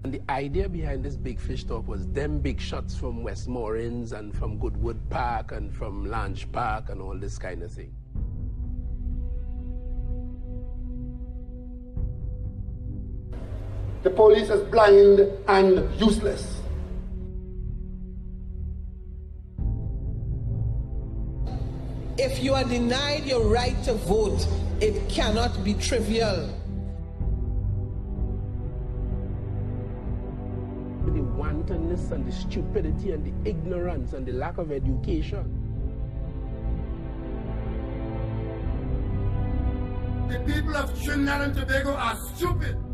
And the idea behind this big fish talk was them big shots from Westmoreland and from Goodwood Park and from Lange Park and all this kind of thing. The police is blind and useless. If you are denied your right to vote, it cannot be trivial. The wantonness and the stupidity and the ignorance and the lack of education. The people of Trinidad and Tobago are stupid.